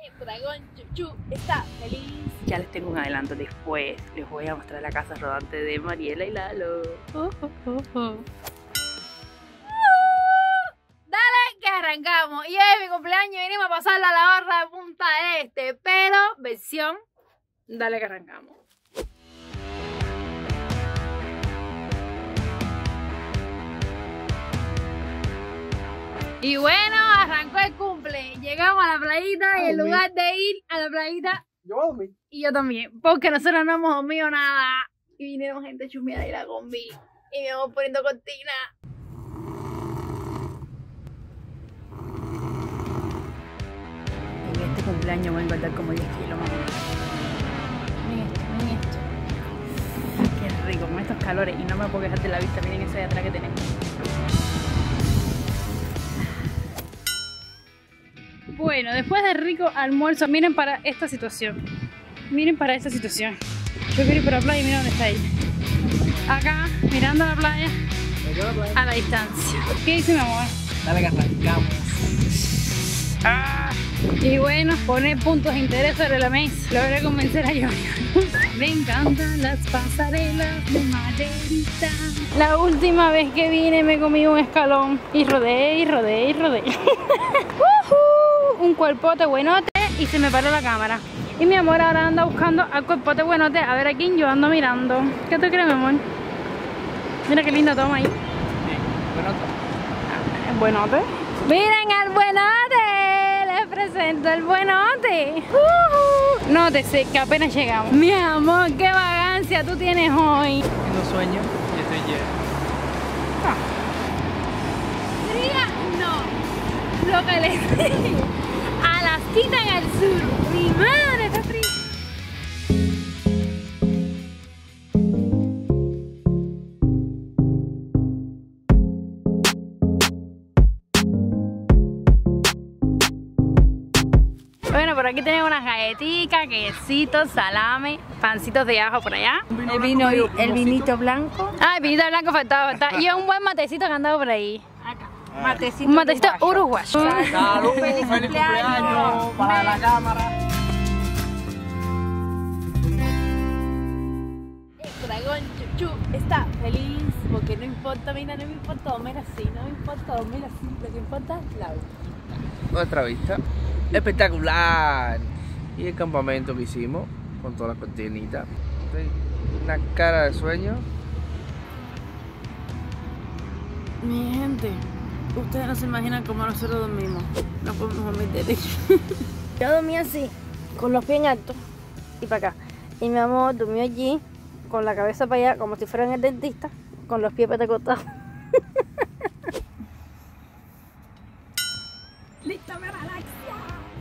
Dragón Chuchu está feliz. Ya les tengo un adelanto. Después les voy a mostrar la casa rodante de Mariela y Lalo. Dale que arrancamos. Y es mi cumpleaños y venimos a pasarla a la barra de Punta del Este, pero versión dale que arrancamos. Y bueno, arrancó el cumple. Llegamos a la playita y en lugar de ir a la playita, yo voy a dormir. Y yo también, porque nosotros no hemos dormido nada. Y vinieron gente chumeada y la combi. Y me vamos poniendo cortina. En este cumpleaños voy a engordar como 10 kilos más o menos. Miren esto. Qué rico, con estos calores. Y no me puedo quejar de la vista, miren ese de atrás que tenemos. Bueno, después del rico almuerzo, miren para esta situación. Miren para esta situación. Yo quiero ir para la playa y mira dónde está ella. Acá, mirando la playa, a la distancia. ¿Qué dice mi amor? Dale que arrancamos. Y bueno, poner puntos de interés sobre la mesa. Logré convencer a Yoyo. Me encantan las pasarelas de maderita. La última vez que vine me comí un escalón y rodé. Un cuerpote buenote y se me paró la cámara. Y mi amor ahora anda buscando al cuerpote buenote a ver a quién yo ando mirando. ¿Qué tú crees, mi amor? Mira qué linda toma ahí. Buenote. Miren al buenote. Les presento el buenote. Nótese que apenas llegamos. Mi amor, qué vagancia tú tienes hoy. Tengo sueño y estoy lleno. Fría, no. Lo que les digo. Alasquita en el sur. Mi madre está fría. Bueno, por aquí tenemos unas galletitas, quesitos, salame, pancitos de ajo por allá. El vinito blanco. Ah, el vinito blanco faltaba. Y un buen matecito que andaba por ahí. Acá. Un matecito uruguayo. ¡Salud! ¡Feliz cumpleaños! Para la cámara. El dragón Chuchu está feliz porque no importa, mira, no me importa dormir así, no me importa dormir así, lo que importa es la vista. Nuestra vista espectacular. Y el campamento que hicimos con todas las cortinitas. Una cara de sueño. Mi gente, ustedes no se imaginan cómo nosotros dormimos. No podemos dormir derecho. Yo dormí así, con los pies en alto y para acá. Y mi amor durmió allí, con la cabeza para allá, como si fuera en el dentista, con los pies petacotados. ¡Lista para la acción!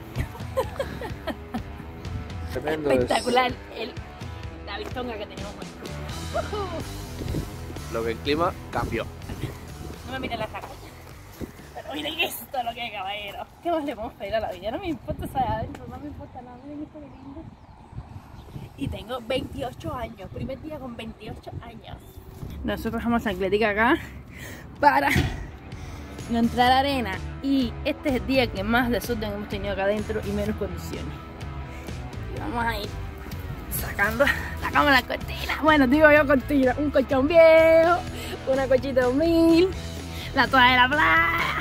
Tremendo. Espectacular la vistonga que tenemos hoy. Lo que el clima cambió. No me miren la cara. Pero miren esto lo que es, caballero. ¿Qué más le podemos pedir a la vida? No me importa saber adentro, no me importa nada. Miren esto que lindo. Y tengo 28 años. Primer día con 28 años. Nosotros dejamos la atlética acá para no entrar a arena. Y este es el día que más desorden hemos tenido acá adentro y menos condiciones. Y vamos a ir sacando la cama de la cortina. Bueno, digo yo cortina. Un colchón viejo, una cochita de 1000, la toalla de la playa.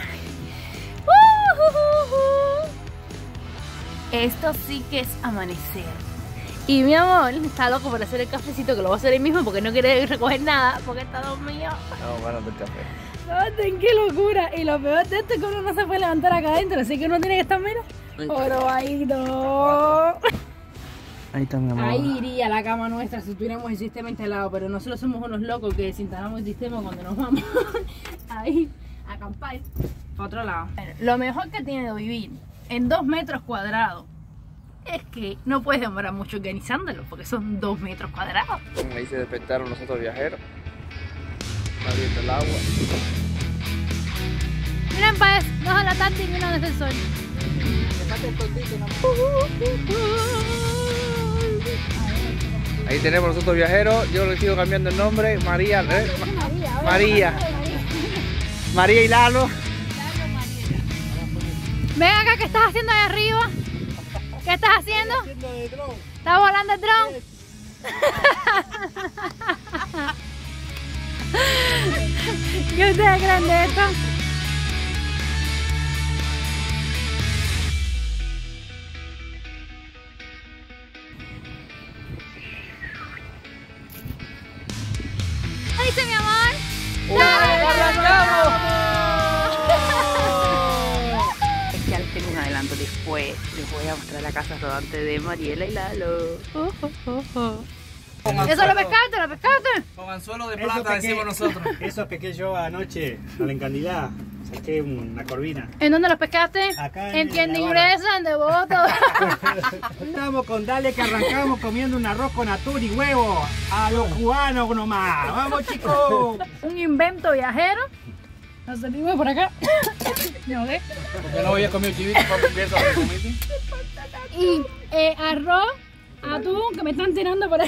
Esto sí que es amanecer. Y mi amor está loco por hacer el cafecito, que lo va a hacer él mismo porque no quiere recoger nada, porque está dormido. No, ganas del café. ¡Noten qué locura! Y lo peor de esto es que uno no se puede levantar acá adentro, así que uno tiene que estar, mira, probadito. Ahí está mi amor. Ahí iría la cama nuestra si tuviéramos el sistema instalado, pero nosotros somos unos locos que desinstalamos el sistema cuando nos vamos ahí a acampar para otro lado. Bueno, lo mejor que tiene de vivir en 2 metros cuadrados es que no puedes demorar mucho organizándolo porque son 2 metros cuadrados. Ahí se despertaron los otros viajeros. Abriendo el agua. Miren pues, 2 de la tarde y vino desde el sol. Ahí tenemos los otros viajeros. Yo le sigo cambiando el nombre. María. María y Lalo. Ven acá, ¿qué estás haciendo ahí arriba? haciendo? Haciendo de dron. ¿Estás volando el dron? ¿Qué ustedes creen de esto? ¿Qué dice mi amor? Especial, tengo un adelanto después. Les voy a mostrar la casa rodante de Mariela y Lalo. ¿Eso lo pescaste? ¿Lo pescaste? Con anzuelo de Eso plata, pequé- decimos nosotros. Eso pesqué yo anoche a la encandilada. Saqué una corvina. ¿En dónde los pescaste? Acá En en Tienda la Ingresa, en Devoto. Estamos con dale que arrancamos comiendo un arroz con atún y huevo. A los cubanos nomás. ¡Vamos, chicos! Un invento viajero. Nos salimos por acá. ¿No ves? Porque no había comido chivito cuando empieza a comer. Y arroz, atún, que me están tirando por ahí.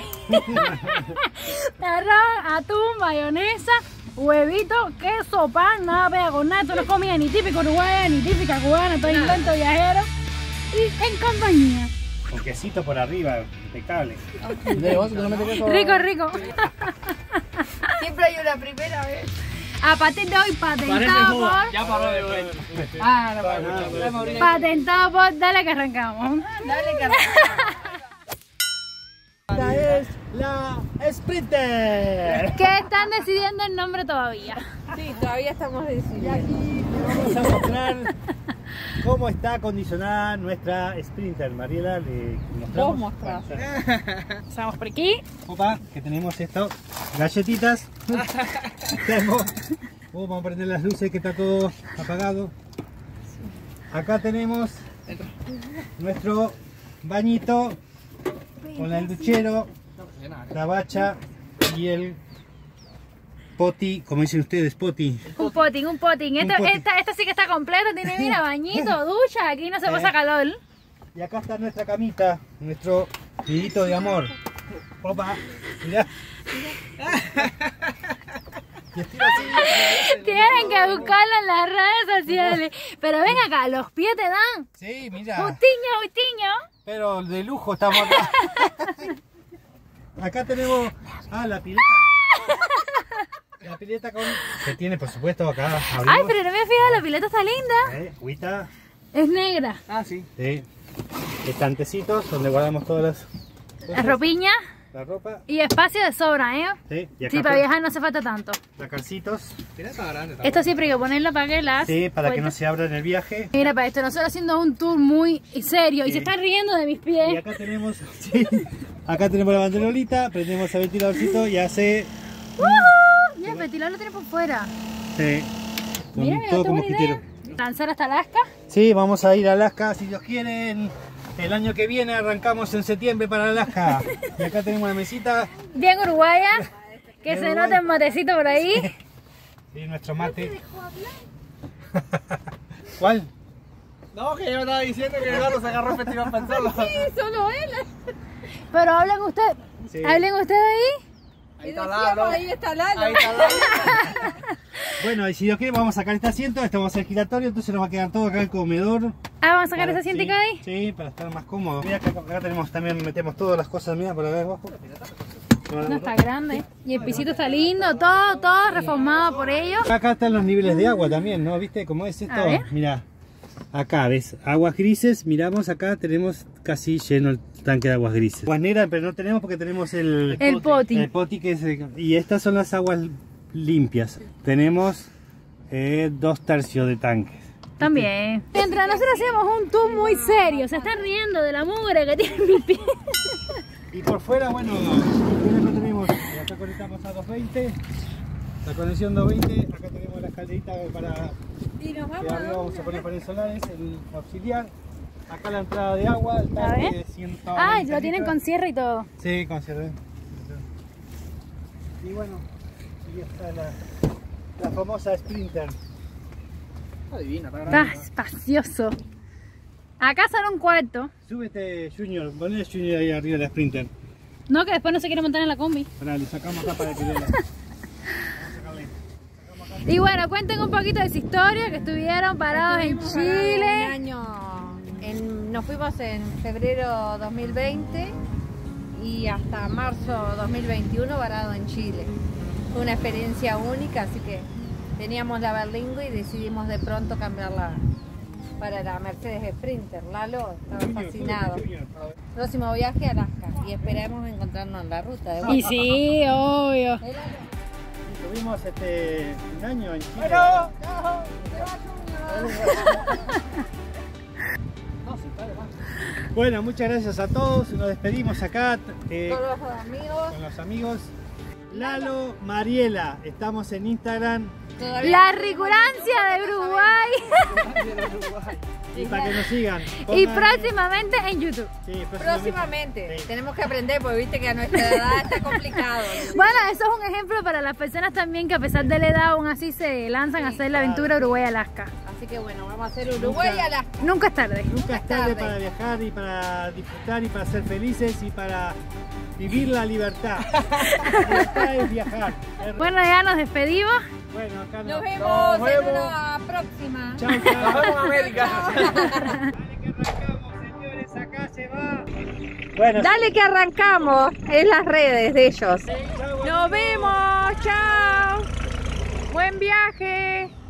Arroz, atún, mayonesa, huevito, queso, pan, nada pega con nada. Esto no es comida ni típica uruguaya ni típica cubana, todo invento viajero. Y en compañía. Con quesito por arriba, impecable. Rico, rico. Siempre hay una primera vez. A partir de hoy patentado por... Ya paró de ver. Patentado por... Dale que arrancamos. Dale, que Esta es la Sprinter. Que están decidiendo el nombre todavía. Sí, todavía estamos Y decidiendo. aquí vamos a mostrar cómo está acondicionada nuestra Sprinter. Mariela, le mostramos. Vos mostrás. Pasamos por aquí. Opa, que tenemos esto, galletitas. Vamos a prender las luces que está todo apagado. Acá tenemos nuestro bañito con el duchero, la bacha y el poti, como dicen ustedes, poti. Un potting, un potting. Un potting. Esta sí que está completa. Tiene, mira, bañito, ducha. Aquí no se pasa calor. Y acá está nuestra camita, nuestro nidito de amor. Opa, mirá. Y estira así. Tienen que buscarlo en las redes sociales. Pero ven acá, los pies te dan. Sí, mira. Justiño, justiño. Pero de lujo estamos acá. Acá tenemos la pileta. La pileta con... que tiene, por supuesto, acá. Ay, pero no me he fijado, la pileta está linda. Agüita. Es negra. Ah, sí. Estantecitos donde guardamos todas las La cosas, ropiña la ropa. y espacio de sobra, ¿eh? Sí, y acá Sí, para viajar no hace falta tanto. placarcitos. Mira, está grande. Esto siempre hay que ponerlo para que las... Sí, para que no vueltas. se abra en el viaje. Mira para esto, nosotros haciendo un tour muy serio y Sí. se están riendo de mis Y pies. acá tenemos, sí, acá tenemos la banderolita, prendemos el ventiladorcito y hace, Mira, el ventilador lo tiene por fuera. sí, Mira, mira, todo qué como buena quiero. idea. Lanzar hasta Alaska. Sí, vamos a ir a Alaska si Dios quiere. El año que viene arrancamos en septiembre para Alaska. Y acá tenemos una mesita Bien uruguaya. Que Bien se uruguaya. nota el matecito por ahí. y nuestro mate. ¿Cuál? No, que yo estaba diciendo que Eduardo se agarró el festival para solo. Solo él. Pero hablen ustedes. Sí. Hablen ustedes ahí. Ahí está Lalo. Ahí está Lalo. Ahí está Lalo. Bueno, y si Dios quiere vamos a sacar este asiento, esto va a ser giratorio, entonces nos va a quedar todo acá el comedor. Ah, vamos a sacar ese Sí, asiento ahí. Sí, para estar más cómodo. Mira que acá tenemos también, metemos todas las cosas, mira, por acá abajo. No está grande. Y el pisito está lindo, todo reformado por ellos. Acá están los niveles de agua también, ¿no? ¿Viste cómo es esto? A ver. Mira, acá ves, aguas grises, miramos acá, tenemos casi lleno el tanque de aguas grises. Aguas negras, pero no tenemos porque tenemos el poti. El poti que es y estas son las aguas limpias. Tenemos 2/3 de tanques. También. Mientras nosotros hacíamos un tour muy serio, se están riendo de la mugre que tiene mi pie. Y por fuera, bueno, no tenemos, acá conectamos a 220, la conexión 220, acá tenemos las calderitas para Y nos que vamos a arriba vamos a poner paneles solares, el auxiliar, acá la entrada de agua, el A tanque ver. de 120 Ah, lo tienen litros. con cierre y todo. Sí, con cierre. Y bueno, y está la famosa Sprinter. Está divina, está Está grande. espacioso. Acá sale un cuarto. Súbete, Junior, ponle Junior ahí arriba de la Sprinter. No, que después no se quiere montar en la combi. Ahora le sacamos acá para que vea. Y bueno, cuenten un poquito de su historia, que estuvieron parados en Un Chile. año Nos fuimos en febrero 2020 y hasta marzo 2021 varado en Chile. Fue una experiencia única, así que teníamos la Berlingo y decidimos de pronto cambiarla para la Mercedes Sprinter. Lalo estaba fascinado. Próximo viaje a Alaska y esperamos encontrarnos en la ruta de vuelta. Y sí, obvio. Estuvimos un año en Chile. Bueno, muchas gracias a todos. Nos despedimos acá con los amigos. Lalo, Mariela, estamos en Instagram. La Ricurancia de Uruguay. Y para que nos sigan. Y próximamente en YouTube. Sí, Próximamente. Sí. Tenemos que aprender porque viste que a nuestra edad está complicado. Bueno, eso es un ejemplo para las personas también que a pesar de la edad aún así se lanzan a hacer la aventura Uruguay-Alaska. Así que bueno, vamos a hacer Uruguay y Alaska. Nunca es tarde. Nunca es tarde para viajar y para disfrutar y para ser felices y para vivir la libertad. La libertad es viajar. Bueno, ya nos despedimos. Bueno, acá Nos vemos en una próxima. Chao, chao. Nos vemos en América. Dale que arrancamos, señores, acá se va. Bueno, Dale que arrancamos. Es las redes de ellos. chao, Nos vemos. Chao. Buen viaje.